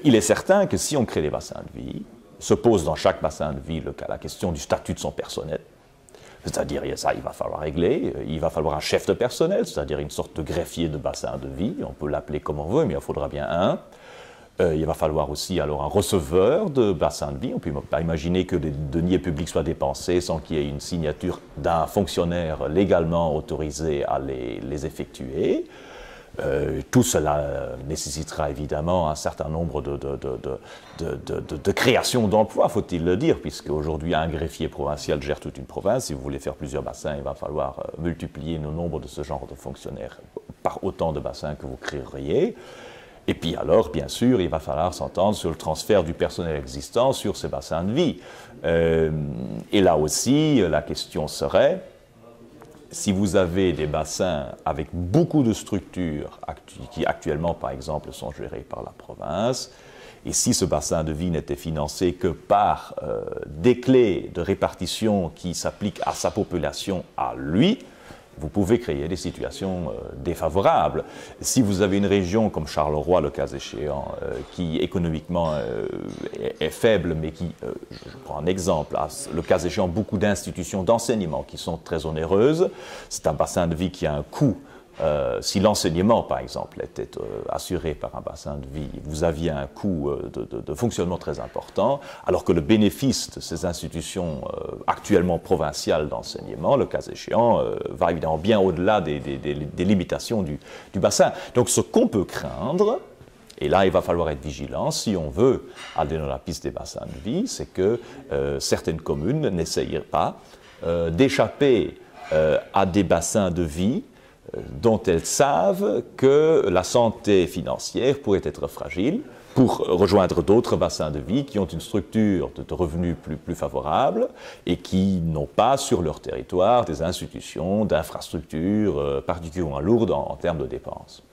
il est certain que si on crée des bassins de vie, se pose dans chaque bassin de vie la question du statut de son personnel. C'est-à-dire, ça, il va falloir régler, il va falloir un chef de personnel, c'est-à-dire une sorte de greffier de bassin de vie, on peut l'appeler comme on veut, mais il faudra bien un. Il va falloir aussi alors un receveur de bassin de vie. On ne peut pas imaginer que les deniers publics soient dépensés sans qu'il y ait une signature d'un fonctionnaire légalement autorisé à les effectuer. Tout cela nécessitera évidemment un certain nombre de créations d'emplois, faut-il le dire, puisque aujourd'hui un greffier provincial gère toute une province. Si vous voulez faire plusieurs bassins, il va falloir multiplier le nombre de ce genre de fonctionnaires par autant de bassins que vous créeriez. Et puis alors, bien sûr, il va falloir s'entendre sur le transfert du personnel existant sur ces bassins de vie. Et là aussi, la question serait, si vous avez des bassins avec beaucoup de structures qui actuellement, par exemple, sont gérées par la province, et si ce bassin de vie n'était financé que par des clés de répartition qui s'appliquent à sa population, à lui, vous pouvez créer des situations défavorables. Si vous avez une région comme Charleroi, le cas échéant, qui économiquement est faible, mais qui, je prends un exemple, a le cas échéant beaucoup d'institutions d'enseignement qui sont très onéreuses, c'est un bassin de vie qui a un coût. Si l'enseignement, par exemple, était assuré par un bassin de vie, vous aviez un coût de fonctionnement très important, alors que le bénéfice de ces institutions actuellement provinciales d'enseignement, le cas échéant, va évidemment bien au-delà des limitations du bassin. Donc ce qu'on peut craindre, et là il va falloir être vigilant, si on veut aller dans la piste des bassins de vie, c'est que certaines communes n'essayent pas d'échapper à des bassins de vie dont elles savent que la santé financière pourrait être fragile, pour rejoindre d'autres bassins de vie qui ont une structure de revenus plus favorable et qui n'ont pas sur leur territoire des institutions d'infrastructures particulièrement lourdes en termes de dépenses.